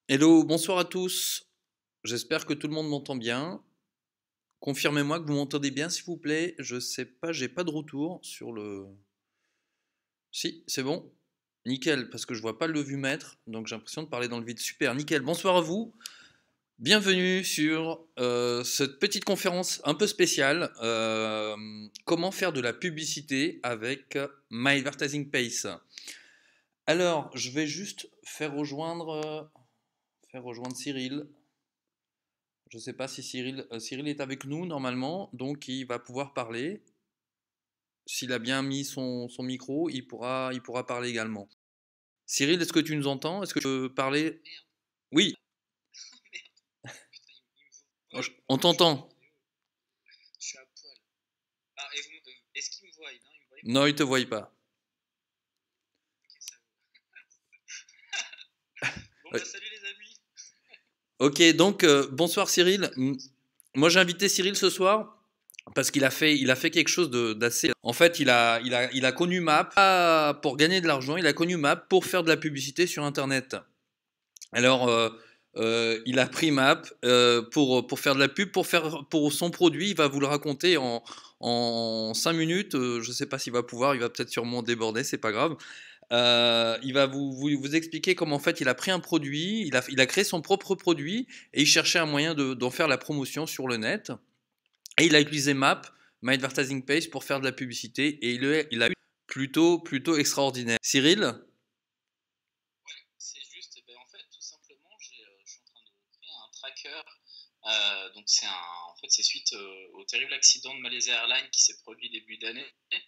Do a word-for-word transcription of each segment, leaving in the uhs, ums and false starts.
Hello, bonsoir à tous. J'espère que tout le monde m'entend bien. Confirmez-moi que vous m'entendez bien, s'il vous plaît. Je sais pas, j'ai pas de retour sur le. Si, c'est bon. Nickel, parce que je vois pas le vue-mètre, donc j'ai l'impression de parler dans le vide. Super, nickel. Bonsoir à vous. Bienvenue sur euh, cette petite conférence un peu spéciale. euh, comment faire de la publicité avec My Advertising Pace. Alors, je vais juste faire rejoindre, euh, faire rejoindre Cyril. Je ne sais pas si Cyril, euh, Cyril est avec nous normalement, donc il va pouvoir parler. S'il a bien mis son, son micro, il pourra, il pourra parler également. Cyril, est-ce que tu nous entends? Est-ce que tu peux parler? Oui, Ouais, on je suis en t'entend. vidéo, je suis à poil. Ah, et vous, euh, est-ce qu'il me voit? Non, il me voit pas. Non, il ne te voit pas. Ok, ça va. Bon, Oui. bah, salut les amis. Ok, donc euh, bonsoir Cyril. Moi j'ai invité Cyril ce soir parce qu'il a fait, il a fait quelque chose de- d'assez. En fait, il a, il a, il a connu Map pas pour gagner de l'argent, il a connu Map pour faire de la publicité sur Internet. Alors, euh, euh, il a pris Map euh, pour, pour faire de la pub, pour, faire, pour son produit. Il va vous le raconter en, en cinq minutes. Euh, je ne sais pas s'il va pouvoir, il va peut-être sûrement déborder, c'est pas grave. Euh, il va vous, vous, vous expliquer comment en fait il a pris un produit, il a, il a créé son propre produit et il cherchait un moyen de- d'en faire la promotion sur le net. Et il a utilisé Map, My Advertising Page, pour faire de la publicité et il, il a eu plutôt, plutôt extraordinaire. Cyril? Ouais, c'est juste, eh ben, en fait, tout simplement, j'ai, euh, je suis en train de créer un tracker. Euh, donc, c'est un, en fait, c'est suite euh, au terrible accident de Malaysia Airlines qui s'est produit début d'année.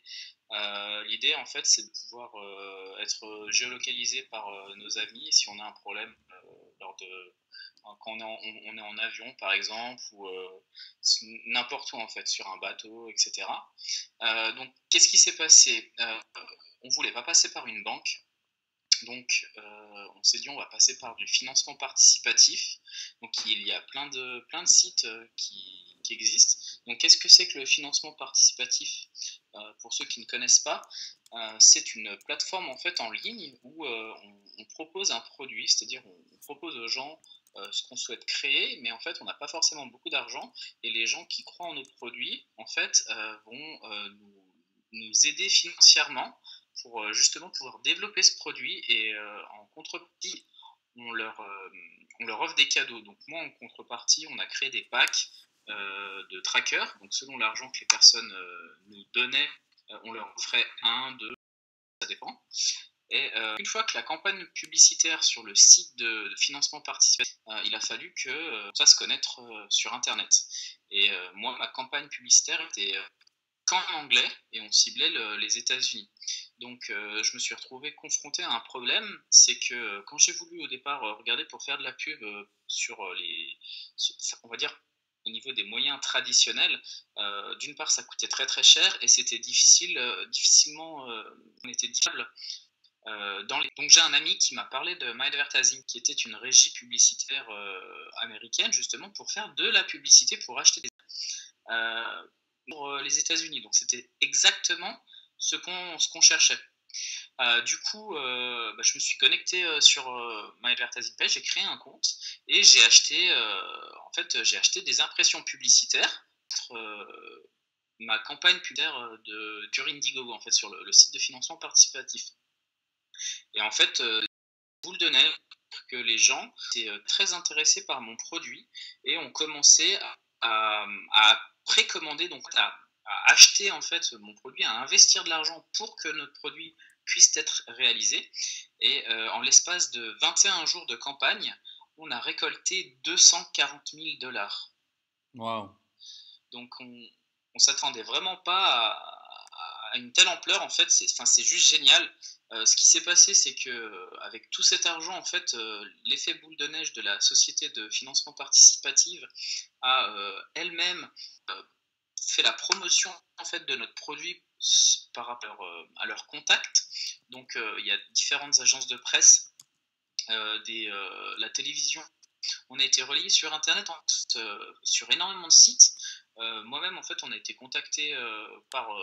Euh, l'idée, en fait, c'est de pouvoir euh, être géolocalisé par euh, nos amis si on a un problème euh, lors de quand on est, en, on est en avion, par exemple, ou euh, n'importe où, en fait, sur un bateau, et cetera. Euh, donc, qu'est-ce qui s'est passé? euh, On voulait pas passer par une banque. Donc, euh, on s'est dit, on va passer par du financement participatif. Donc, il y a plein de, plein de sites euh, qui, qui existent. Donc, qu'est-ce que c'est que le financement participatif? Euh, Pour ceux qui ne connaissent pas, euh, c'est une plateforme en fait en ligne où euh, on, on propose un produit, c'est-à-dire on, on propose aux gens euh, ce qu'on souhaite créer, mais en fait, on n'a pas forcément beaucoup d'argent. Et les gens qui croient en nos produits, en fait, euh, vont euh, nous, nous aider financièrement pour euh, justement pouvoir développer ce produit et euh, en contrepartie, on leur, euh, on leur offre des cadeaux. Donc moi, en contrepartie, on a créé des packs euh, de trackers. Donc selon l'argent que les personnes euh, nous donnaient, euh, on leur offrait un, deux, ça dépend. Et euh, une fois que la campagne publicitaire sur le site de, de financement participatif, euh, il a fallu que euh, ça se connaître euh, sur Internet. Et euh, moi, ma campagne publicitaire était euh, qu'en anglais et on ciblait le, les États-Unis. Donc euh, je me suis retrouvé confronté à un problème, c'est que euh, quand j'ai voulu au départ euh, regarder pour faire de la pub euh, sur euh, les, sur- on va dire au niveau des moyens traditionnels, euh, d'une part ça coûtait très très cher et c'était difficile, euh, difficilement, euh, on était difficile. Euh, dans les... Donc j'ai un ami qui m'a parlé de My Advertising, qui était une régie publicitaire euh, américaine justement pour faire de la publicité pour acheter des euh, pour euh, les États-Unis. Donc c'était exactement ce qu'on ce qu'on cherchait. Euh, du coup, euh, bah, je me suis connecté euh, sur euh, My Advertising Page, j'ai créé un compte et j'ai acheté, euh, en fait, j'ai acheté des impressions publicitaires. Euh, ma campagne publicitaire euh, de, sur Indiegogo, en fait, sur le, le site de financement participatif. Et en fait, euh, vous le donnez que les gens étaient euh, très intéressés par mon produit et ont commencé à, à, à précommander, donc à, à acheter en fait mon produit, à investir de l'argent pour que notre produit puisse être réalisé. Et euh, en l'espace de vingt et un jours de campagne, on a récolté deux cent quarante mille dollars. Waouh. Donc on, on s'attendait vraiment pas à, à, une telle ampleur. En fait, c'est, enfin, c'est juste génial. Euh, ce qui s'est passé, c'est que avec tout cet argent, en fait, euh, l'effet boule de neige de la société de financement participatif a euh, elle-même euh, fait la promotion en fait de notre produit par rapport euh, à leurs contacts. Donc, euh, il y a différentes agences de presse, euh, des, euh, la télévision. On a été relayé sur Internet, en fait, euh, sur énormément de sites. Euh, moi-même, en fait, on a été contacté euh, par, euh,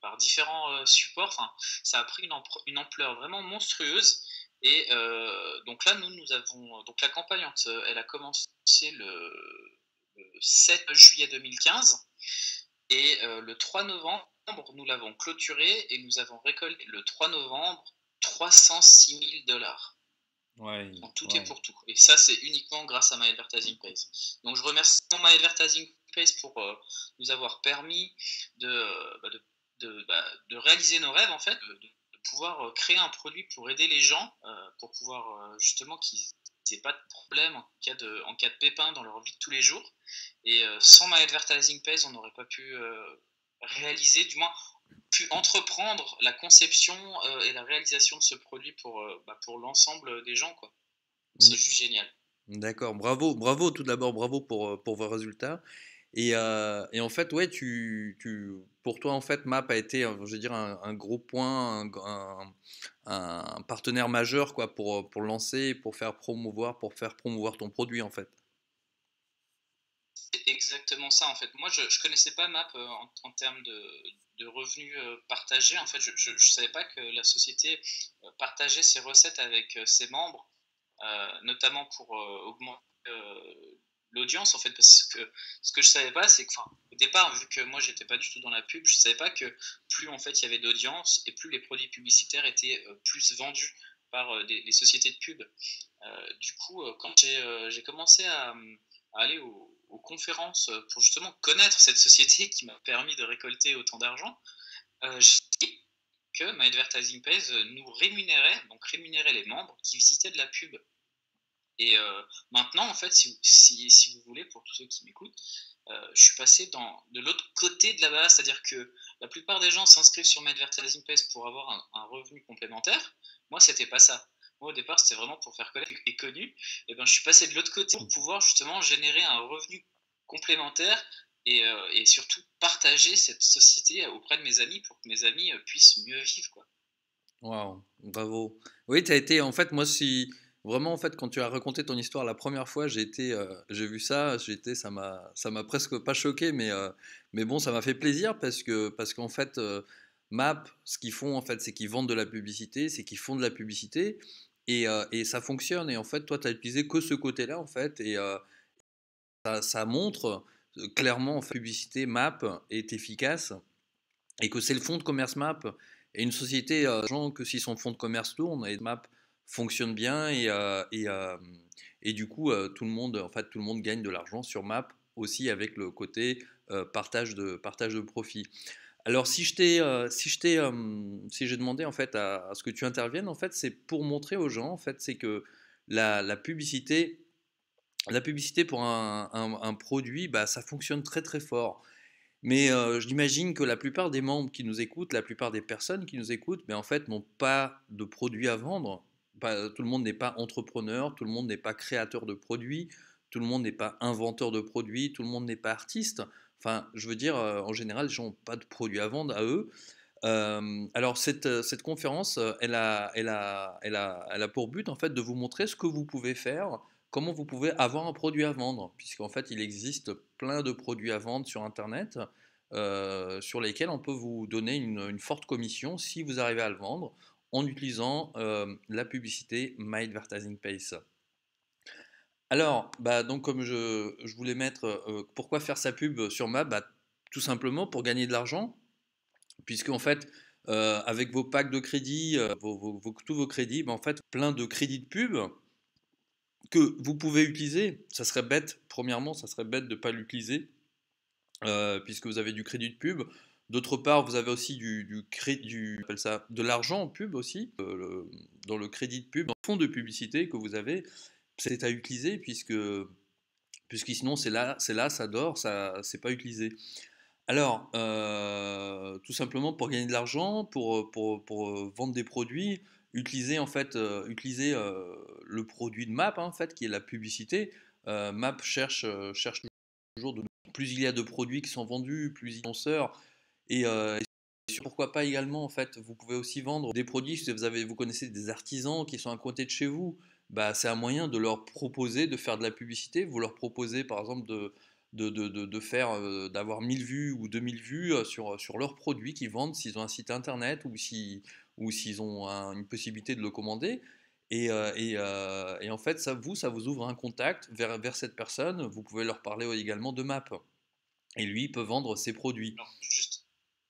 par différents euh, supports. Enfin, ça a pris une, ampre- une ampleur vraiment monstrueuse. Et euh, donc là, nous, nous avons. Donc la campagne, euh, elle a commencé le, le sept juillet deux mille quinze. Et euh, le trois novembre, nous l'avons clôturé et nous avons récolté le trois novembre trois cent six mille dollars. Ouais, En tout ouais. et pour tout. Et ça, c'est uniquement grâce à My Advertising Pays. Donc, je remercie My Advertising Pays pour euh, nous avoir permis de, bah, de, de, bah, de réaliser nos rêves, en fait, de, de pouvoir créer un produit pour aider les gens, euh, pour pouvoir euh, justement qu'ils n'aient pas de problème en cas de, en cas de pépin dans leur vie de tous les jours. Et euh, sans My Advertising Pays, on n'aurait pas pu euh, réaliser, du moins, pu entreprendre la conception euh, et la réalisation de ce produit pour, euh, bah, pour l'ensemble des gens, quoi. C'est juste génial. D'accord, bravo, bravo tout d'abord, bravo pour, euh, pour vos résultats. Et, euh, et en fait, ouais, tu, tu, pour toi, en fait, Map a été, euh, je veux dire, un, un gros point, un, un- un partenaire majeur, quoi, pour, pour lancer, pour faire promouvoir, pour faire promouvoir ton produit, en fait. C'est exactement ça, en fait. Moi, je ne connaissais pas Map euh, en, en termes de, de revenus euh, partagés. En fait, je ne savais pas que la société euh, partageait ses recettes avec euh, ses membres, euh, notamment pour euh, augmenter euh, l'audience, en fait. Parce que ce que je savais pas, c'est que, enfin, au départ, vu que moi, j'étais pas du tout dans la pub, je savais pas que plus, en fait, il y avait d'audience et plus les produits publicitaires étaient euh, plus vendus par euh, des, les sociétés de pub. Euh, du coup, euh, quand j'ai euh, j'ai commencé à, à aller au, aux conférences pour justement connaître cette société qui m'a permis de récolter autant d'argent, euh, j'ai dit que My Advertising Pays nous rémunérait, donc rémunérait les membres qui visitaient de la pub. Et euh, maintenant, en fait, si vous, si, si vous voulez, pour tous ceux qui m'écoutent, euh, je suis passé dans, de l'autre côté de la base, c'est-à-dire que la plupart des gens s'inscrivent sur My Advertising Pays pour avoir un, un revenu complémentaire. Moi, c'était pas ça. Moi, au départ, c'était vraiment pour faire connaître et connu. Et ben, je suis passé de l'autre côté pour pouvoir justement générer un revenu complémentaire et, euh, et surtout partager cette société auprès de mes amis pour que mes amis euh, puissent mieux vivre, quoi. Waouh, bravo. Oui, tu as été, en fait, moi, si vraiment, en fait, quand tu as raconté ton histoire la première fois, j'ai été, euh, j'ai vu ça, j'ai été, ça m'a, ça m'a presque pas choqué, mais, euh, mais bon, ça m'a fait plaisir parce que, parce qu'en fait, euh, Map, ce qu'ils font, en fait, c'est qu'ils vendent de la publicité, c'est qu'ils font de la publicité et, euh, et ça fonctionne. Et en fait, toi, tu as utilisé que ce côté-là, en fait, et euh, ça, ça montre euh, clairement, en fait, que la publicité Map est efficace et que c'est le fonds de commerce Map et une société euh, gens que si son fonds de commerce tourne et Map fonctionne bien et, euh, et, euh, et du coup euh, tout le monde en fait tout le monde gagne de l'argent sur Map aussi avec le côté euh, partage de partage de profit. Alors si je t'ai euh, si je t'ai euh, si j'ai demandé en fait à, à ce que tu interviennes en fait c'est pour montrer aux gens en fait c'est que la, la publicité la publicité pour un, un, un produit bah ça fonctionne très très fort. Mais euh, j'imagine que la plupart des membres qui nous écoutent, la plupart des personnes qui nous écoutent, mais en fait, n'ont pas de produits à vendre. Pas- tout le monde n'est pas entrepreneur, tout le monde n'est pas créateur de produits, tout le monde n'est pas inventeur de produits, tout le monde n'est pas artiste. Enfin, je veux dire, euh, en général, les gens n'ont pas de produits à vendre à eux. Euh, alors, cette, euh, cette conférence, euh, elle a, elle, a, elle, a, elle a pour but, en fait, de vous montrer ce que vous pouvez faire, comment vous pouvez avoir un produit à vendre, puisqu'en fait, il existe plein de produits à vendre sur Internet euh, sur lesquels on peut vous donner une, une forte commission si vous arrivez à le vendre en utilisant euh, la publicité My Advertising Pays. Alors, bah, donc comme je, je voulais mettre, euh, pourquoi faire sa pub sur Map, bah, tout simplement pour gagner de l'argent, puisque en fait, euh, avec vos packs de crédit, euh, vos, vos- vos- tous vos crédits, bah, en fait, plein de crédits de pub que vous pouvez utiliser. Ça serait bête, premièrement, ça serait bête de ne pas l'utiliser, euh, puisque vous avez du crédit de pub. D'autre part, vous avez aussi du, du, cré- du- on appelle ça, de l'argent en pub aussi, euh, le- dans le crédit de pub, dans le fonds de publicité que vous avez, c'est à utiliser puisque, puisque sinon c'est là, c'est là, ça dort, ça, c'est pas utilisé. Alors, euh, tout simplement pour gagner de l'argent, pour, pour, pour, euh, vendre des produits, utiliser en fait, euh, utiliser euh, le produit de Map hein, en fait, qui est la publicité. Euh, Map cherche, euh, cherche toujours de plus il y a de produits qui sont vendus, plus il y a de lanceurs. Et, euh, et pourquoi pas également, en fait, vous pouvez aussi vendre des produits, si vous, avez, vous connaissez des artisans qui sont à côté de chez vous, bah, c'est un moyen de leur proposer de faire de la publicité. Vous leur proposez par exemple de, de, de, de, de faire, euh, d'avoir mille vues ou deux mille vues euh, sur, sur leurs produits qu'ils vendent, s'ils ont un site internet ou si, ou s'ils ont un- une possibilité de le commander. Et, euh, et, euh, et en fait, ça vous, ça vous ouvre un contact vers, vers cette personne. Vous pouvez leur parler également de Map. Et lui, il peut vendre ses produits. Alors, juste,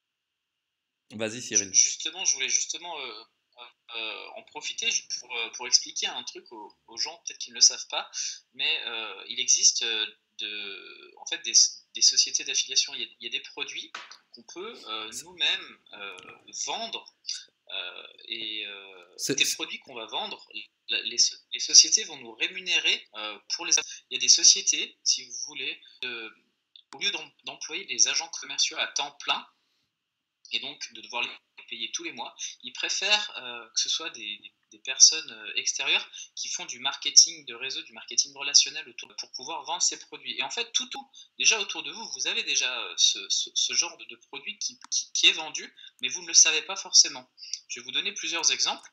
Vas-y, ju- Cyril. justement, je voulais justement euh, euh, en profiter pour, euh, pour expliquer un truc aux, aux gens, peut-être qu'ils ne le savent pas, mais euh, il existe euh, de, en fait des, des sociétés d'affiliation. Il y a, il y a des produits qu'on peut euh, nous-mêmes euh, vendre euh, et euh, C'est- des c'est- produits qu'on va vendre, la- les, so- les sociétés vont nous rémunérer euh, pour les. Il y a des sociétés, si vous voulez, de- au lieu d'em- d'employer des agents commerciaux à temps plein et donc de devoir les payer tous les mois, ils préfèrent euh, que ce soit des, des personnes euh, extérieures qui font du marketing de réseau, du marketing relationnel autour, pour pouvoir vendre ces produits. Et en fait, tout, tout déjà autour de vous, vous avez déjà euh, ce, ce, ce genre de, de produit qui, qui, qui est vendu, mais vous ne le savez pas forcément. Je vais vous donner plusieurs exemples.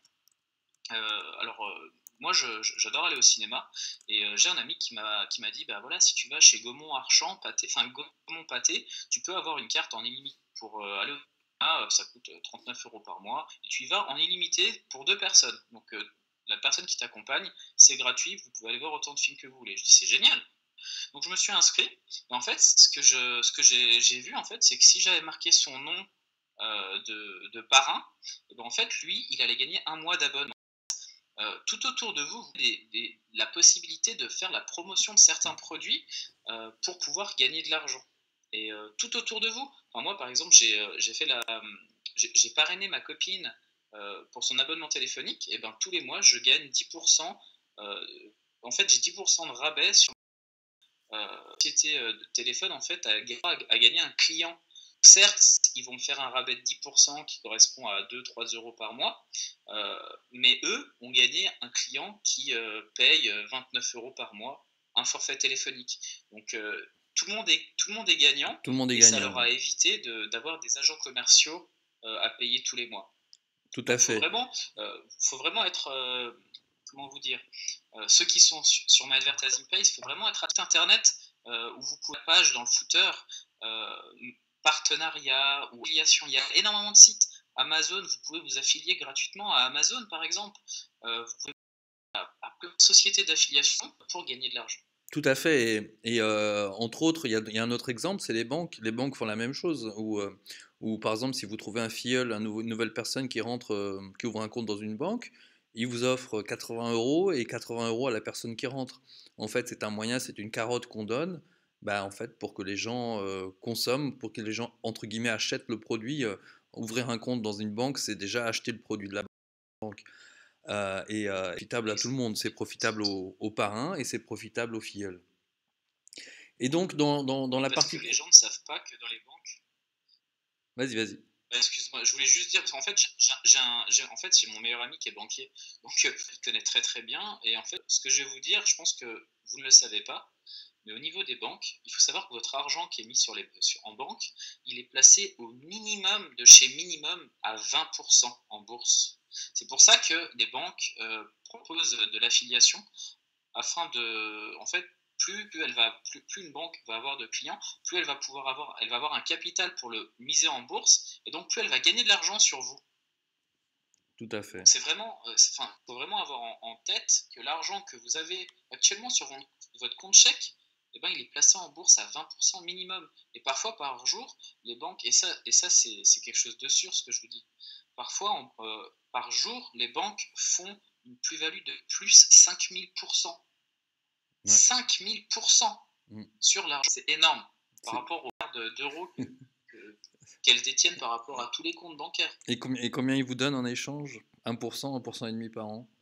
Euh, alors, euh, moi, je- je- j'adore aller au cinéma et euh, j'ai un ami qui m'a qui m'a dit, bah voilà, si tu vas chez Gaumont Archamp, Pâté, enfin Gaumont Pâté, tu peux avoir une carte en illimité pour euh, aller au cinéma, euh, ça coûte euh, trente-neuf euros par mois et tu y vas en illimité pour deux personnes. Donc euh, la personne qui t'accompagne, c'est gratuit, vous pouvez aller voir autant de films que vous voulez. Je dis c'est génial. Donc je me suis inscrit et en fait, ce que je ce que j'ai j'ai vu en fait, c'est que si j'avais marqué son nom euh, de, de parrain, et ben, en fait lui, il allait gagner un mois d'abonnement. Euh, tout autour de vous, des, des, la possibilité de faire la promotion de certains produits euh, pour pouvoir gagner de l'argent. Et euh, tout autour de vous, enfin, moi par exemple, j'ai euh, fait la, j'ai parrainé ma copine euh, pour son abonnement téléphonique, et ben tous les mois je gagne dix pour cent. Euh, en fait, j'ai dix pour cent de rabais sur euh, société euh, de téléphone en fait à, à gagner un client. Certes, ils vont me faire un rabais de dix pour cent qui correspond à deux à trois euros par mois, euh, mais eux ont gagné un client qui euh, paye vingt-neuf euros par mois un forfait téléphonique. Donc euh, tout, le monde est, tout le monde est gagnant Tout le monde est et ça gagnant. leur a évité d'avoir de, des agents commerciaux euh, à payer tous les mois. Tout à Donc il faut fait. vraiment, euh, faut vraiment être, euh, comment vous dire, euh, ceux qui sont sur, sur My Advertising Page, il faut vraiment être à site internet euh, où vous pouvez la page dans le footer, euh, partenariat ou affiliation. Il y a énormément de sites. Amazon, vous pouvez vous affilier gratuitement à Amazon par exemple. Euh, vous pouvez à, à plein de sociétés d'affiliation pour gagner de l'argent. Tout à fait. Et, et, euh, entre autres, il y a, il y a un autre exemple, c'est les banques. Les banques font la même chose. Où, euh, où, par exemple, si vous trouvez un filleul, un nouveau- une nouvelle personne qui rentre, euh, qui ouvre un compte dans une banque, ils vous offrent quatre-vingts euros et quatre-vingts euros à la personne qui rentre. En fait, c'est un moyen, c'est une carotte qu'on donne, bah, en fait, pour que les gens euh, consomment, pour que les gens, entre guillemets, achètent le produit. Euh, ouvrir un compte dans une banque, c'est déjà acheter le produit de la banque. Euh, et euh, profitable à tout le monde. C'est profitable aux, aux parrains et c'est profitable aux filleuls. Et donc, dans, dans, dans la Parce partie que les pro... gens ne savent pas que dans les banques. Vas-y, vas-y. Excuse-moi, je voulais juste dire, parce qu'en fait, j'ai un, en fait, j'ai mon meilleur ami qui est banquier, donc euh, il connaît très très bien. Et en fait, ce que je vais vous dire, je pense que vous ne le savez pas, mais au niveau des banques, il faut savoir que votre argent qui est mis sur les, sur, en banque, il est placé au minimum de chez minimum à vingt pour cent en bourse. C'est pour ça que les banques euh, proposent de l'affiliation afin de, en fait, plus, plus, elle va, plus, plus une banque va avoir de clients, plus elle va pouvoir avoir, elle va avoir un capital pour le miser en bourse, et donc plus elle va gagner de l'argent sur vous. Tout à Donc fait. c'est vraiment, euh, enfin, faut vraiment avoir en, en tête que l'argent que vous avez actuellement sur votre compte chèque, eh ben, il est placé en bourse à vingt pour cent minimum. Et parfois par jour, les banques, et ça, et ça c'est quelque chose de sûr ce que je vous dis, parfois on, euh, par jour, les banques font une plus-value de plus cinq mille pour cent. Ouais. cinq mille pour cent Mm. sur l'argent, c'est énorme par rapport aux milliards d'euros que, que, qu'elles détiennent par rapport à tous les comptes bancaires. Et, com et combien ils vous donnent en échange? un pour cent, un pour cent et demi par an?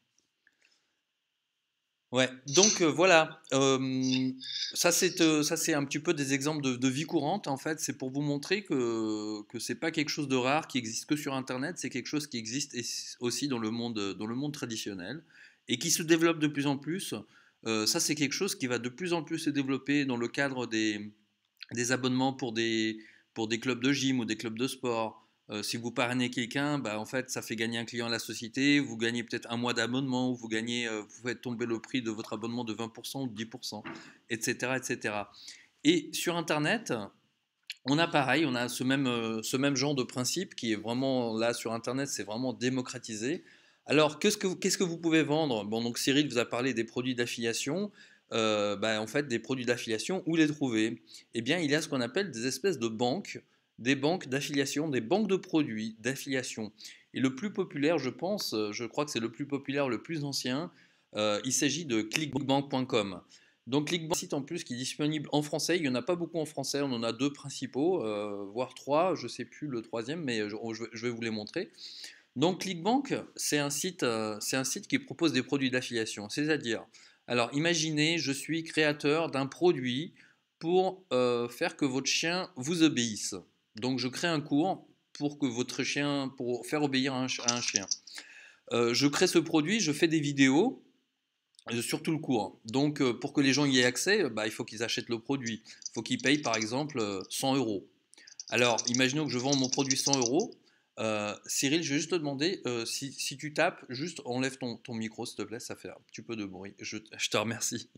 Ouais, donc euh, voilà, euh, ça c'est euh, ça c'est un petit peu des exemples de, de vie courante en fait, c'est pour vous montrer que que c'est pas quelque chose de rare qui existe que sur Internet, c'est quelque chose qui existe aussi dans le monde dans le monde traditionnel et qui se développe de plus en plus. Euh, ça c'est quelque chose qui va de plus en plus se développer dans le cadre des des abonnements pour des pour des clubs de gym ou des clubs de sport. Euh, si vous parrainez quelqu'un, bah, en fait, ça fait gagner un client à la société, vous gagnez peut-être un mois d'abonnement, ou vous gagnez, euh, vous faites tomber le prix de votre abonnement de vingt pour cent ou de dix pour cent, et cetera, et cetera. Et sur Internet, on a pareil, on a ce même, euh, ce même genre de principe qui est vraiment là sur Internet, c'est vraiment démocratisé. Alors, qu'est-ce que, vous- qu'est-ce que vous pouvez vendre? Bon, donc Cyril vous a parlé des produits d'affiliation. Euh, bah, en fait, des produits d'affiliation, où les trouver? Eh bien, il y a ce qu'on appelle des espèces de banques, des banques d'affiliation, des banques de produits d'affiliation. Et le plus populaire, je pense, euh, je crois que c'est le plus populaire, le plus ancien, euh, il s'agit de clickbank point com. Donc ClickBank, c'est un site en plus qui est disponible en français. Il n'y en a pas beaucoup en français, on en a deux principaux, euh, voire trois, je ne sais plus le troisième, mais je, je vais vous les montrer. Donc ClickBank, c'est un site, euh, c'est un site qui propose des produits d'affiliation. C'est-à-dire, alors imaginez, je suis créateur d'un produit pour euh, faire que votre chien vous obéisse. Donc je crée un cours pour que votre chien, pour faire obéir un, à un chien. Euh, je crée ce produit, je fais des vidéos euh, sur tout le cours. Donc, euh, pour que les gens y aient accès, euh, bah, il faut qu'ils achètent le produit. Il faut qu'ils payent, par exemple, euh, cent euros. Alors, imaginons que je vends mon produit cent euros. Euh, Cyril, je vais juste te demander euh, si, si tu tapes, juste enlève ton, ton micro, s'il te plaît, ça fait un petit peu de bruit. Je, je te remercie.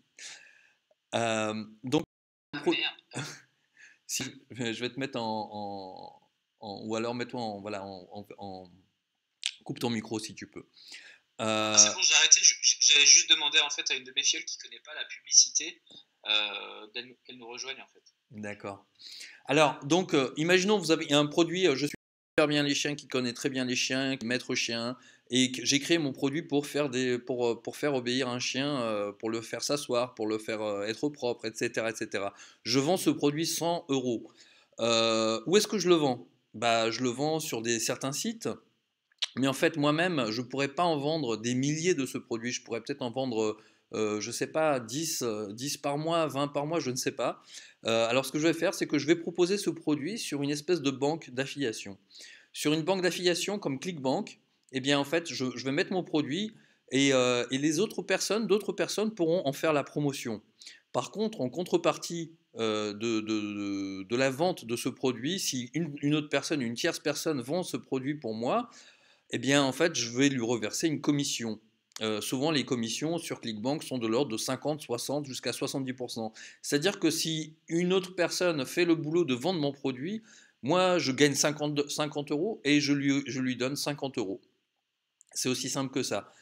Euh, donc, Ah pro- merde. si, je vais te mettre en, en- en- ou alors mets-toi en, voilà, en, en- en- coupe ton micro si tu peux. Ah, Euh, c'est bon, j'ai arrêté. Je- je- J'avais juste demandé en fait à une de mes filles qui connaît pas la publicité euh, d'elle- qu'elle nous rejoigne en fait. D'accord. Alors, donc, euh, imaginons vous avez un produit, euh, je suis super bien les chiens, qui connaît très bien les chiens, maître chien, et que j'ai créé mon produit pour faire, des, pour, euh, pour faire obéir un chien, euh, pour le faire s'asseoir, pour le faire euh, être propre, et cetera, et cetera. Je vends ce produit cent euros. Euh, où est-ce que je le vends? Bah, je le vends sur des, certains sites, mais en fait, moi-même, je ne pourrais pas en vendre des milliers de ce produit. Je pourrais peut-être en vendre, euh, je ne sais pas, dix, euh, dix par mois, vingt par mois, je ne sais pas. Euh, alors, ce que je vais faire, c'est que je vais proposer ce produit sur une espèce de banque d'affiliation. Sur une banque d'affiliation comme ClickBank, eh bien, en fait, je, je vais mettre mon produit et, euh, et les autres personnes, d'autres personnes pourront en faire la promotion. Par contre, en contrepartie euh, de, de- de la vente de ce produit, si une, une autre personne, une tierce personne vend ce produit pour moi, eh bien, en fait, je vais lui reverser une commission. Euh, souvent, les commissions sur ClickBank sont de l'ordre de cinquante, soixante jusqu'à soixante-dix pour cent. C'est-à-dire que si une autre personne fait le boulot de vendre mon produit, moi, je gagne cinquante, cinquante euros et je lui, je lui donne cinquante euros. C'est aussi simple que ça.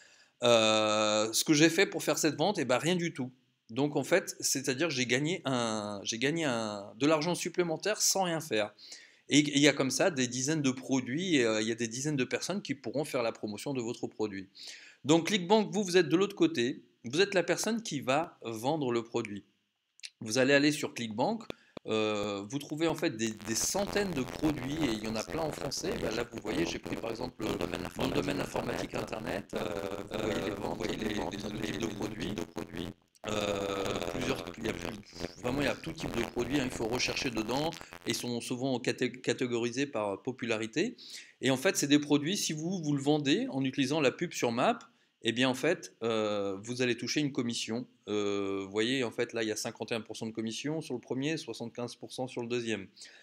Euh, ce que j'ai fait pour faire cette vente, eh ben, rien du tout. Donc, en fait, c'est-à-dire que j'ai gagné, un, j'ai gagné un, de l'argent supplémentaire sans rien faire. Et il y a comme ça des dizaines de produits, et euh, il y a des dizaines de personnes qui pourront faire la promotion de votre produit. Donc ClickBank, vous, vous êtes de l'autre côté, vous êtes la personne qui va vendre le produit. Vous allez aller sur ClickBank, euh, vous trouvez en fait des, des centaines de produits et il y en a plein en français. Ben là, vous voyez, j'ai pris par exemple le domaine informatique, le domaine informatique Internet. Euh, vous voyez les ventes, vous voyez les, les, les, les produits. Euh, plusieurs, il y a, vraiment, il y a tout type de produits, hein, il faut rechercher dedans et sont souvent catégorisés par popularité. Et en fait, c'est des produits, si vous, vous le vendez en utilisant la pub sur Map, eh bien en fait, euh, vous allez toucher une commission. Euh, vous voyez, en fait, là, il y a cinquante et un pour cent de commission sur le premier, soixante-quinze pour cent sur le deuxième.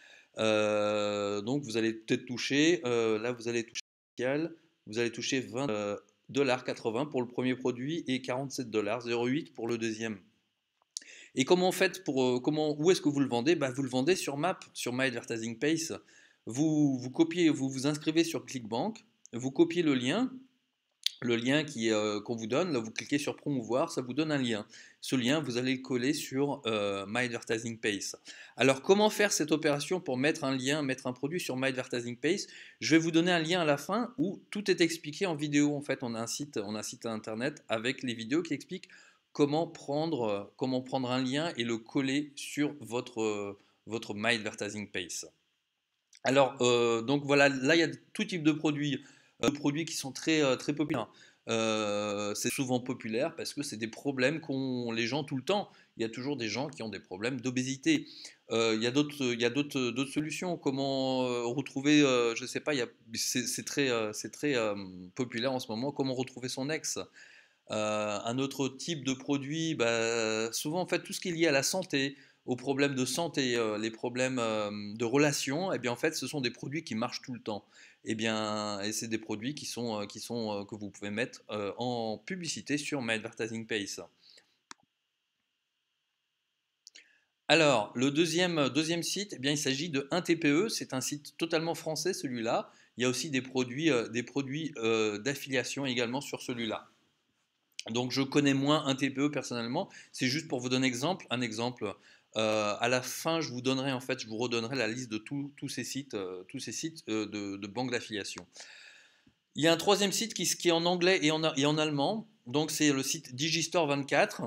Euh, donc, vous allez peut-être toucher, euh, là, vous allez toucher, vous allez toucher vingt dollars quatre-vingts pour le premier produit et quarante-sept dollars zéro huit pour le deuxième. Et comment faites pour, euh, comment, où est-ce que vous le vendez? Bah, vous le vendez sur Map, sur My Advertising Pace. Vous, vous copiez, vous vous inscrivez sur ClickBank, vous copiez le lien, le lien qui, euh, qu'on vous donne, là vous cliquez sur promouvoir, ça vous donne un lien. Ce lien, vous allez le coller sur euh, My Advertising Pace. Alors comment faire cette opération pour mettre un lien, mettre un produit sur My Advertising Pace? Je vais vous donner un lien à la fin où tout est expliqué en vidéo. En fait, on a un site, on a un site internet avec les vidéos qui expliquent comment prendre, euh, comment prendre un lien et le coller sur votre, euh, votre My Advertising Pace. Alors, euh, donc voilà, là il y a tout type de produits, euh, de produits qui sont très, euh, très populaires. Euh, c'est souvent populaire parce que c'est des problèmes qu'ont les gens tout le temps. Il y a toujours des gens qui ont des problèmes d'obésité. Euh, il y a d'autres, il y a d'autres, d'autres solutions. Comment euh, retrouver, euh, je ne sais pas, il y a- c'est c'est très, euh, c'est très euh, populaire en ce moment. Comment retrouver son ex? Euh, un autre type de produit, bah, souvent en fait tout ce qui est lié à la santé, aux problèmes de santé, euh, les problèmes euh, de relations, et bien en fait ce sont des produits qui marchent tout le temps. Et bien, et c'est des produits qui sont, euh, qui sont euh, que vous pouvez mettre euh, en publicité sur My Advertising Pace. Alors, le deuxième, deuxième site, eh bien, il s'agit de un T P E. C'est un site totalement français, celui-là. Il y a aussi des produits, euh, des produits euh, d'affiliation également sur celui-là. Donc, je connais moins un T P E personnellement. C'est juste pour vous donner exemple, un exemple. Euh, à la fin, je vous donnerai en fait, je vous redonnerai la liste de tous tous ces sites, euh, tous ces sites euh, de, de banques d'affiliation. Il y a un troisième site qui, qui est en anglais et en, et en allemand. Donc, c'est le site Digistore vingt-quatre.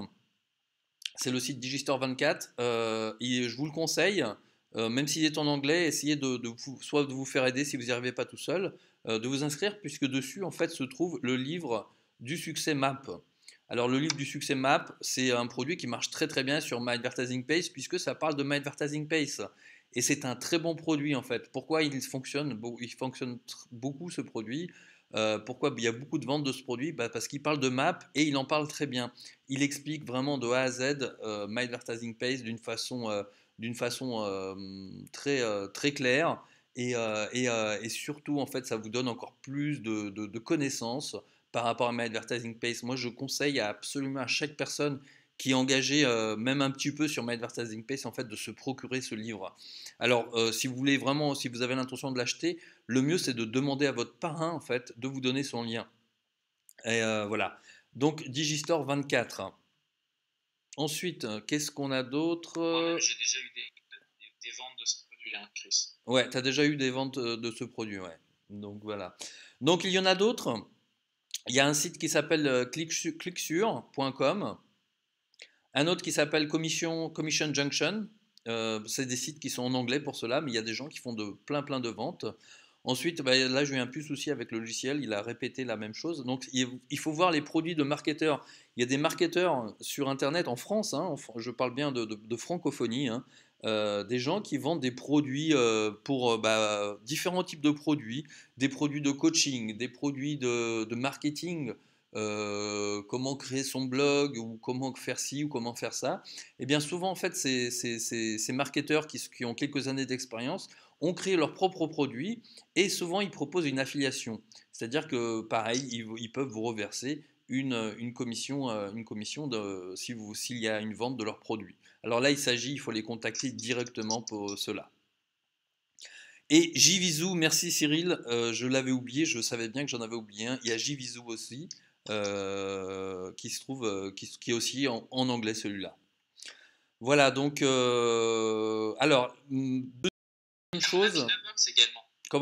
C'est le site Digistore vingt-quatre. Euh, et je vous le conseille, euh, même s'il est en anglais, essayez de, de vous, soit de vous faire aider si vous n'y arrivez pas tout seul, euh, de vous inscrire, puisque dessus, en fait, se trouve le livre du succès Map. Alors, le livre du succès Map, c'est un produit qui marche très très bien sur My Advertising Pace, puisque ça parle de My Advertising Pace. Et c'est un très bon produit, en fait. Pourquoi il fonctionne, il fonctionne beaucoup, ce produit? Euh, pourquoi il y a beaucoup de ventes de ce produit? Bah, parce qu'il parle de map et il en parle très bien. Il explique vraiment de A à Z euh, My Advertising Pace d'une façon, euh, d'une façon euh, très, euh, très claire et, euh, et, euh, et, surtout en fait ça vous donne encore plus de, de, de connaissances par rapport à My Advertising Pace. Moi je conseille à absolument à chaque personne qui est engagée euh, même un petit peu sur My Advertising Pace en fait de se procurer ce livre. Alors euh, si vous voulez vraiment, si vous avez l'intention de l'acheter, le mieux c'est de demander à votre parrain en fait de vous donner son lien. Et euh, voilà. Donc Digistore vingt-quatre. Ensuite, euh, qu'est-ce qu'on a Moi-même, d'autre? j'ai déjà eu des, des- des ventes de ce produit, hein, Chris. Ouais, tu as déjà eu des ventes euh, de ce produit, ouais. Donc voilà. Donc il y en a d'autres. Il y a un site qui s'appelle euh, clicksur- clicksure point com, un autre qui s'appelle Commission, Commission Junction. Euh, c'est des sites qui sont en anglais pour cela, mais il y a des gens qui font de plein plein de ventes. Ensuite, bah, là, j'ai eu un plus souci avec le logiciel, il a répété la même chose. Donc, il il faut voir les produits de marketeurs. Il y a des marketeurs sur Internet en France, hein, en Fr- je parle bien de, de- de francophonie, hein, euh, des gens qui vendent des produits euh, pour euh, bah, différents types de produits, des produits de coaching, des produits de, de marketing, euh, comment créer son blog ou comment faire ci ou comment faire ça. Et bien souvent, en fait, ces, ces- ces- ces marketeurs qui, qui ont quelques années d'expérience ont créé leurs propres produits et souvent ils proposent une affiliation. C'est-à-dire que pareil, ils, ils peuvent vous reverser une, une commission, euh, une commission de, si vous, s'il y a une vente de leurs produits. Alors là, il s'agit, il faut les contacter directement pour cela. Et Jvisoo, merci Cyril, euh, je l'avais oublié, je savais bien que j'en avais oublié un. Il y a Jvisoo aussi, euh, qui se trouve, euh, qui, qui est aussi en, en anglais celui-là. Voilà, donc, euh, alors, hum, deuxième Il y a chose, Mapinabox également. comment?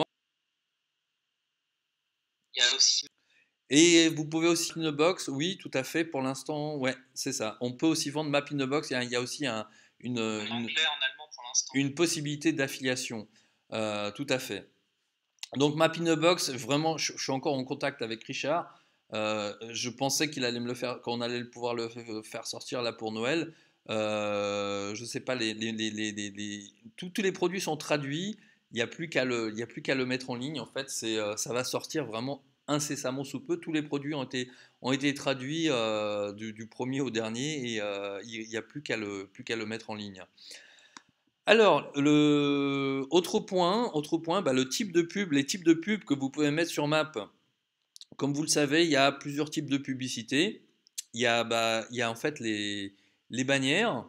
Il y a aussi Et vous pouvez aussi une box, oui, tout à fait, pour l'instant, ouais, c'est ça. On peut aussi vendre Map in a Box, il y a, il y a aussi un- une, en une, anglais, en allemand pour l'instant. une possibilité d'affiliation, euh, tout à fait. Donc Map in a Box, vraiment, je, je suis encore en contact avec Richard. Euh, je pensais qu'il allait me le faire, qu'on allait pouvoir le faire sortir là pour Noël. Euh, je sais pas, les, les, les, les, les- les- tous, tous les produits sont traduits. Il n'y a plus qu'à le, il y a plus qu'à le mettre en ligne. En fait, c'est, euh, ça va sortir vraiment incessamment sous peu. Tous les produits ont été, ont été traduits euh, du, du premier au dernier et euh, il n'y a plus qu'à le, plus qu'à le mettre en ligne. Alors, le autre point, autre point, bah, le type de pub, les types de pubs que vous pouvez mettre sur Map. Comme vous le savez, il y a plusieurs types de publicité. Il y a, bah, il y a en fait les, les bannières.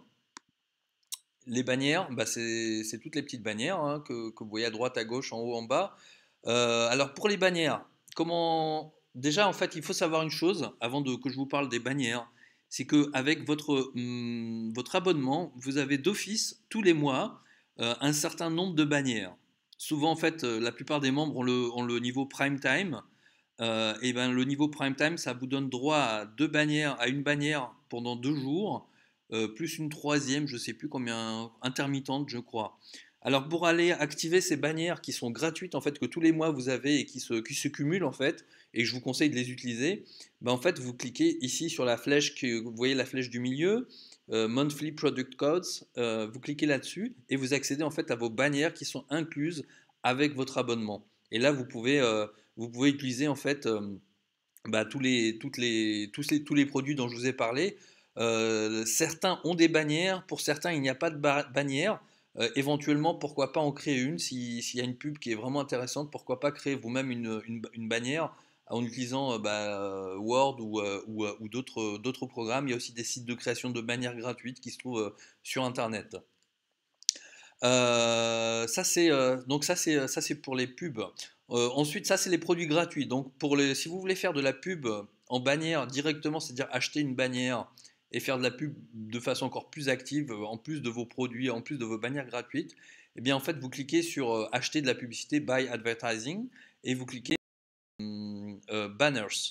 Les bannières, bah, c'est c'est toutes les petites bannières hein, que, que vous voyez à droite, à gauche, en haut, en bas. Euh, alors pour les bannières, comment déjà en fait il faut savoir une chose avant de, que je vous parle des bannières, c'est que avec votre, hum, votre abonnement, vous avez d'office tous les mois euh, un certain nombre de bannières. Souvent en fait euh, la plupart des membres ont le, ont le niveau prime time. Euh, et ben le niveau prime time ça vous donne droit à deux bannières, à une bannière pendant deux jours, euh, plus une troisième, je ne sais plus combien, intermittente je crois. Alors pour aller activer ces bannières qui sont gratuites en fait que tous les mois vous avez et qui se, qui se cumulent en fait et je vous conseille de les utiliser, ben en fait vous cliquez ici sur la flèche que vous voyez la flèche du milieu, euh, Monthly Product Codes, euh, vous cliquez là-dessus et vous accédez en fait à vos bannières qui sont incluses avec votre abonnement. Et là vous pouvez, euh, vous pouvez utiliser en fait euh, bah, tous, les, toutes les, tous, les, tous les produits dont je vous ai parlé. Euh, certains ont des bannières, pour certains il n'y a pas de bannière. Euh, éventuellement, pourquoi pas en créer une si- s'il y a une pub qui est vraiment intéressante, pourquoi pas créer vous-même une, une- une bannière en utilisant euh, bah, Word ou, euh, ou, euh, ou d'autres d'autres programmes. Il y a aussi des sites de création de bannières gratuites qui se trouvent euh, sur Internet. Euh, ça c'est euh, donc ça c'est ça c'est pour les pubs. Euh, ensuite, ça c'est les produits gratuits. Donc pour les, si vous voulez faire de la pub en bannière directement, c'est-à-dire acheter une bannière et faire de la pub de façon encore plus active, euh, en plus de vos produits, en plus de vos bannières gratuites, eh bien en fait vous cliquez sur euh, acheter de la publicité, buy advertising, et vous cliquez hum, euh, banners.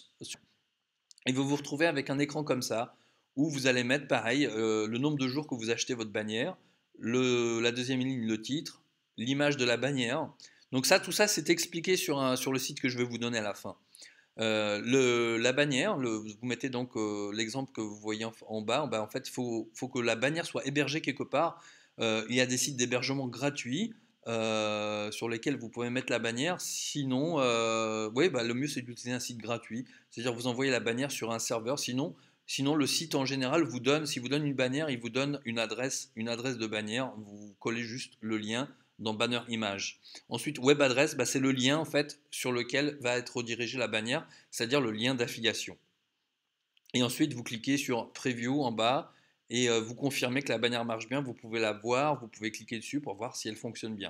Et vous vous retrouvez avec un écran comme ça, où vous allez mettre pareil euh, le nombre de jours que vous achetez votre bannière, le, la deuxième ligne, le titre, l'image de la bannière. Donc ça, tout ça, c'est expliqué sur, un, sur le site que je vais vous donner à la fin. Euh, le, la bannière, le, vous mettez donc euh, l'exemple que vous voyez en, en bas, bah, en fait, il faut, faut que la bannière soit hébergée quelque part. Euh, il y a des sites d'hébergement gratuits euh, sur lesquels vous pouvez mettre la bannière. Sinon, euh, ouais, bah, le mieux c'est d'utiliser un site gratuit, c'est-à-dire vous envoyez la bannière sur un serveur. Sinon, sinon, le site en général vous donne, si vous donne une bannière, il vous donne une adresse, une adresse de bannière. Vous collez juste le lien dans Banner Image. Ensuite, web adresse, bah, c'est le lien en fait sur lequel va être redirigée la bannière, c'est-à-dire le lien d'affiliation. Et ensuite, vous cliquez sur Preview en bas et euh, vous confirmez que la bannière marche bien. Vous pouvez la voir, vous pouvez cliquer dessus pour voir si elle fonctionne bien.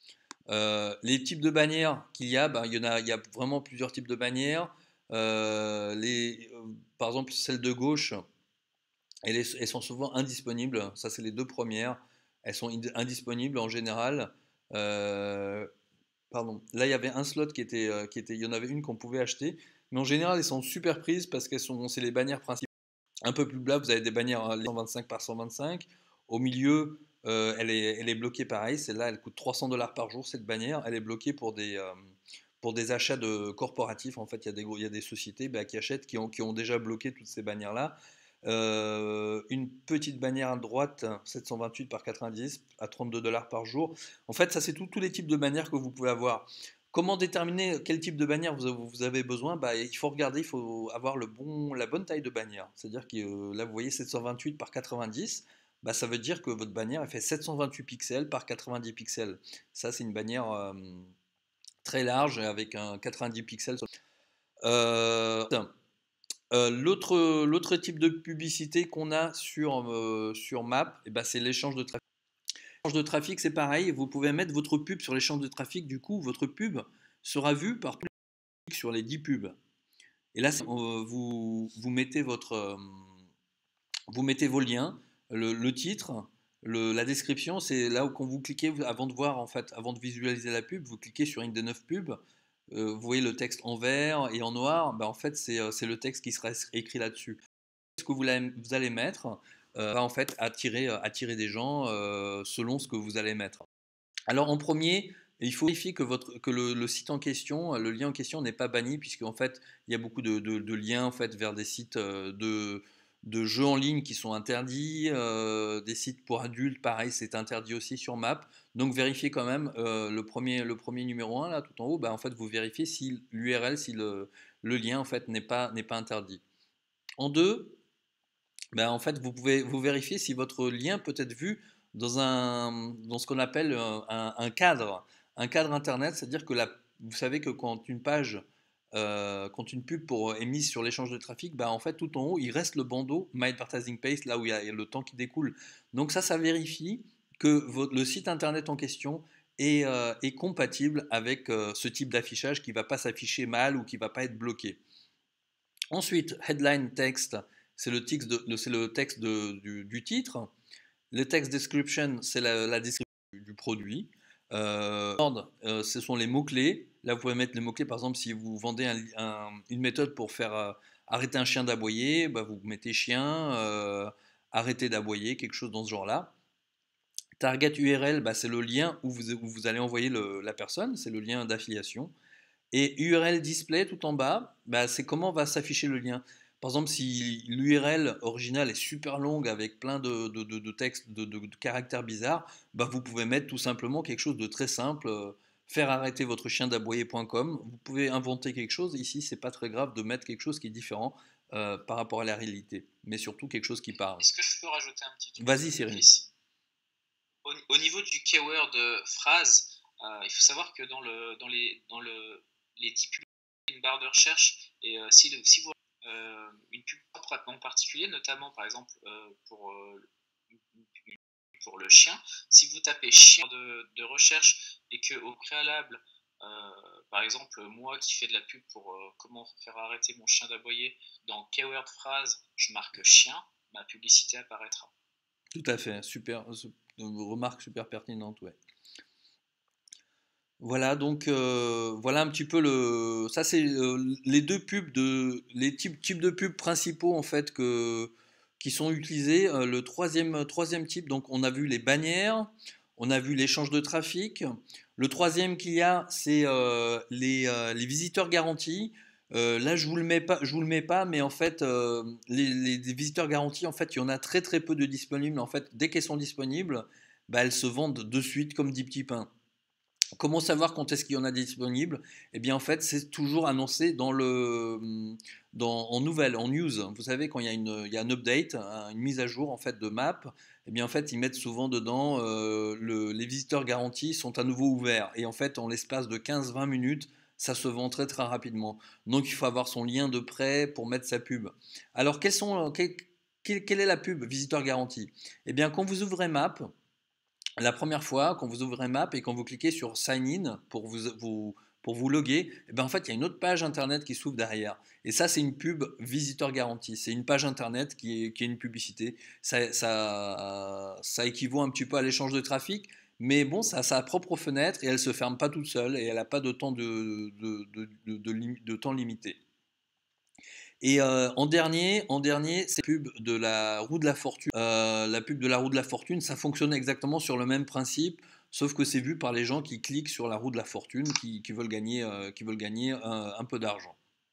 Euh, les types de bannières qu'il y a, ben, il y en a, il y a vraiment plusieurs types de bannières. Euh, les, euh, par exemple, celle de gauche, elles, elles sont souvent indisponibles. Ça, c'est les deux premières. Elles sont indisponibles en général. Euh, Pardon. Là, il y avait un slot qui était, euh, qui était, il y en avait une qu'on pouvait acheter, mais en général, elles sont super prises parce qu'elles sont, c'est les bannières principales. Un peu plus bas, vous avez des bannières euh, cent vingt-cinq par cent vingt-cinq. Au milieu, euh, elle est, elle est bloquée pareil. Celle-là, elle coûte trois cents dollars par jour cette bannière. Elle est bloquée pour des, euh, pour des achats de corporatifs. En fait, il y a des, il y a des sociétés bah, qui achètent, qui ont, qui ont déjà bloqué toutes ces bannières-là. Euh, une petite bannière à droite, sept cent vingt-huit par quatre-vingt-dix à trente-deux dollars par jour. En fait, ça c'est tout- tous les types de bannières que vous pouvez avoir. Comment déterminer quel type de bannière vous, vous avez besoin? Bah, il faut regarder, il faut avoir le bon, la bonne taille de bannière. C'est-à-dire que euh, là, vous voyez sept cent vingt-huit par quatre-vingt-dix, bah, ça veut dire que votre bannière elle fait sept cent vingt-huit pixels par quatre-vingt-dix pixels. Ça, c'est une bannière euh, très large avec un quatre-vingt-dix pixels. Euh, euh, l'autre, l'autre type de publicité qu'on a sur, euh, sur Map, eh ben, c'est l'échange de trafic. L'échange de trafic, c'est pareil, vous pouvez mettre votre pub sur l'échange de trafic, du coup, votre pub sera vue par plus de sur les dix pubs. Et là, euh, vous, vous, mettez votre, euh, vous mettez vos liens, le, le titre, le, la description, c'est là où quand vous cliquez, avant de voir, en fait, avant de visualiser la pub, vous cliquez sur une des neuf pubs, euh, vous voyez le texte en vert et en noir, bah, en fait, c'est euh, c'est le texte qui sera écrit là-dessus. Ce que vous, vous allez mettre euh, va en fait attirer, attirer des gens euh, selon ce que vous allez mettre. Alors en premier, il faut vérifier que, votre, que le, le site en question, le lien en question n'est pas banni, puisque en fait, il y a beaucoup de, de, de liens en fait, vers des sites euh, de, de jeux en ligne qui sont interdits, euh, des sites pour adultes, pareil, c'est interdit aussi sur Map. Donc vérifiez quand même euh, le, premier, le premier numéro un, là, tout en haut, bah, en fait, vous vérifiez si l'U R L, si le, le lien en fait, n'est pas, n'est pas interdit. En deux, ben, en fait, vous pouvez vous vérifier si votre lien peut être vu dans, un, dans ce qu'on appelle un, un cadre. Un cadre Internet, c'est-à-dire que la, vous savez que quand une page, euh, quand une pub pour, est mise sur l'échange de trafic, ben, en fait, tout en haut, il reste le bandeau My Advertising Page, là où il y a le temps qui découle. Donc ça, ça vérifie que votre, le site Internet en question est, euh, est compatible avec euh, ce type d'affichage qui ne va pas s'afficher mal ou qui ne va pas être bloqué. Ensuite, headline text, c'est le texte, de, c'est le texte de, du, du, titre. Le text description, c'est la, la, description du produit. Euh, euh, ce sont les mots-clés. Là, vous pouvez mettre les mots-clés, par exemple, si vous vendez un, un, une méthode pour faire euh, arrêter un chien d'aboyer, bah, vous mettez chien, euh, arrêter d'aboyer, quelque chose dans ce genre-là. Target U R L, bah, c'est le lien où vous, où vous allez envoyer le, la personne, c'est le lien d'affiliation. Et U R L display tout en bas, bah, c'est comment va s'afficher le lien. Par exemple, si l'U R L originale est super longue avec plein de, de, de, de textes, de, de, de, caractères bizarres, bah, vous pouvez mettre tout simplement quelque chose de très simple, euh, faire arrêter votre chien d'aboyer point com. Vous pouvez inventer quelque chose. Ici, c'est pas très grave de mettre quelque chose qui est différent euh, par rapport à la réalité, mais surtout quelque chose qui parle. Est-ce que je peux rajouter un petit truc? Vas-y, Cyril. Au, au niveau du keyword euh, phrase, euh, il faut savoir que dans, le, dans, les, dans le, les types, une barre de recherche, et euh, si, le, si vous euh, une pub propre en particulier, notamment par exemple euh, pour euh, une, une pour le chien. Si vous tapez chien de, de recherche et qu'au préalable, euh, par exemple, moi qui fais de la pub pour euh, comment faire arrêter mon chien d'aboyer, dans keyword phrase, je marque chien, ma publicité apparaîtra. Tout à fait, super, remarque super pertinente, ouais. Voilà, donc euh, voilà un petit peu le. Ça, c'est euh, les deux pubs de les types, types de pubs principaux en fait que qui sont utilisés. Euh, le troisième troisième type, donc on a vu les bannières, on a vu l'échange de trafic. Le troisième qu'il y a, c'est euh, les, euh, les visiteurs garantis. Euh, là, je vous le mets pas, je vous le mets pas, mais en fait, euh, les, les- les visiteurs garantis, en fait, il y en a très très peu de disponibles. En fait, dès qu'elles sont disponibles, bah, elles se vendent de suite comme des petits pains. Comment savoir quand est-ce qu'il y en a disponible? Eh bien, en fait, c'est toujours annoncé dans le, dans, en nouvelles, en news. Vous savez, quand il y a, une, il y a un update, une mise à jour en fait de map, eh bien, en fait, ils mettent souvent dedans euh, le, les visiteurs garantis sont à nouveau ouverts. Et en fait, en l'espace de quinze vingt minutes, ça se vend très très rapidement. Donc, il faut avoir son lien de prêt pour mettre sa pub. Alors, quels sont, quelle, quelle est la pub visiteur garanti? Eh bien, quand vous ouvrez Map, la première fois, quand vous ouvrez Map et quand vous cliquez sur Sign In pour vous, vous- pour vous loguer, eh ben en fait, il y a une autre page internet qui s'ouvre derrière. Et ça, c'est une pub visiteur garantie. C'est une page internet qui est, qui est une publicité. Ça, ça, ça équivaut un petit peu à l'échange de trafic, mais bon, ça a sa propre fenêtre et elle se ferme pas toute seule et elle n'a pas de temps, de, de, de, de, de de temps limité. Et euh, en dernier, en dernier, c'est la pub de la roue de la fortune. Euh, la pub de la roue de la fortune, ça fonctionne exactement sur le même principe, sauf que c'est vu par les gens qui cliquent sur la roue de la fortune, qui, qui veulent gagner, euh, qui veulent gagner un, un peu d'argent.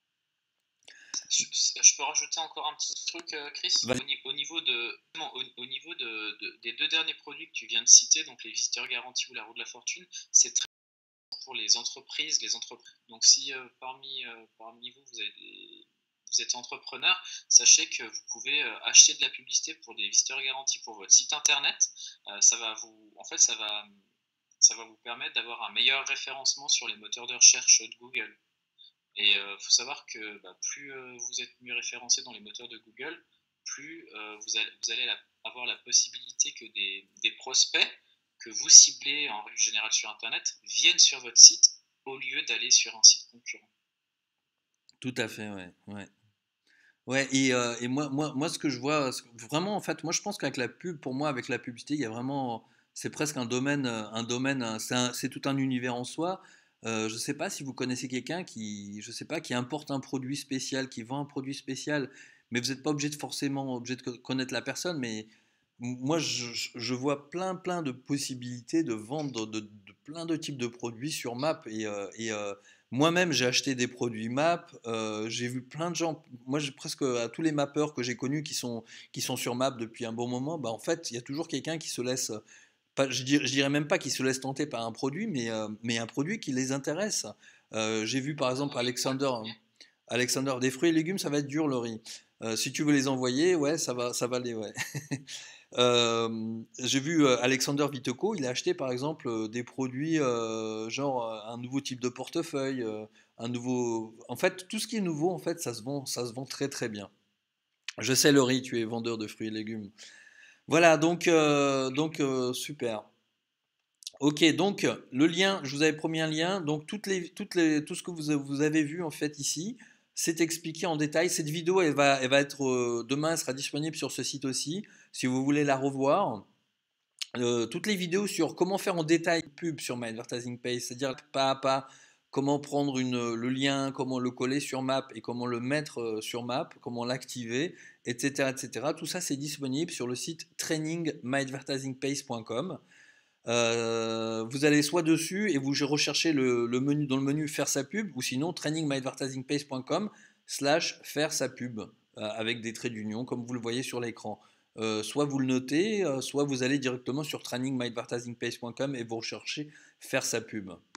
Je, je peux rajouter encore un petit truc, euh, Chris, Va- au, ni- au niveau, de, non, au, au niveau de, de- des deux derniers produits que tu viens de citer, donc les visiteurs garantis ou la roue de la fortune, c'est très important pour les entreprises, les entreprises. Donc si euh, parmi, euh, parmi vous, vous, avez des- vous êtes entrepreneur, sachez que vous pouvez euh, acheter de la publicité pour des visiteurs garantis pour votre site internet. Euh, ça va vous, en fait, ça va, ça va vous permettre d'avoir un meilleur référencement sur les moteurs de recherche de Google. Et il euh, faut savoir que bah, plus euh, vous êtes mieux référencé dans les moteurs de Google, plus euh, vous allez, vous allez la, avoir la possibilité que des, des prospects que vous ciblez en règle générale sur Internet viennent sur votre site au lieu d'aller sur un site concurrent. Tout à fait, ouais, ouais. Ouais, et, euh, et moi, moi, moi, ce que je vois, ce que- vraiment, en fait, moi, je pense qu'avec la pub, pour moi, avec la publicité, il y a vraiment, c'est presque un domaine, euh, un domaine, un- c'est un- c'est tout un univers en soi. Euh, je ne sais pas si vous connaissez quelqu'un qui, je sais pas, qui importe un produit spécial, qui vend un produit spécial, mais vous n'êtes pas obligé de forcément obligé de co- connaître la personne, mais moi, je, je- je vois plein, plein de possibilités de vendre de, de plein de types de produits sur Map. Et, euh, et, euh, moi-même, j'ai acheté des produits Map. Euh, j'ai vu plein de gens. Moi, j'ai presque à tous les mappeurs que j'ai connus qui sont, qui sont sur Map depuis un bon moment. Bah, en fait, il y a toujours quelqu'un qui se laisse. Pas, je, dirais, je dirais même pas qui se laisse tenter par un produit, mais, euh, mais un produit qui les intéresse. Euh, j'ai vu par Ah exemple oui, moi le Alexander. premier. Alexander, des fruits et légumes, ça va être dur, Laurie. Euh, si tu veux les envoyer, ouais, ça va, ça va aller, ouais. Euh, j'ai vu euh, Alexander Viteco, il a acheté par exemple euh, des produits euh, genre euh, un nouveau type de portefeuille, euh, un nouveau. En fait, tout ce qui est nouveau, en fait, ça se vend, ça se vend très très bien. Je sais, Laurie, tu es vendeur de fruits et légumes. Voilà, donc, euh, donc euh, super. Ok, donc le lien, je vous avais promis un lien. Donc toutes les, toutes les, tout ce que vous, vous avez vu en fait ici, c'est expliqué en détail. Cette vidéo, elle va, elle va être euh, demain, elle sera disponible sur ce site aussi, si vous voulez la revoir. Euh, toutes les vidéos sur comment faire en détail une pub sur My Advertising Page, c'est-à-dire pas à pas comment prendre une, le lien, comment le coller sur Map et comment le mettre euh, sur Map, comment l'activer, et cetera, et cetera. Tout ça, c'est disponible sur le site training my advertising page point com. Euh, vous allez soit dessus et vous recherchez le, le menu dans le menu faire sa pub ou sinon training my advertising page point com slash faire sa pub euh, avec des traits d'union comme vous le voyez sur l'écran. Euh, soit vous le notez, euh, soit vous allez directement sur training my advertising page point com et vous recherchez faire sa pub.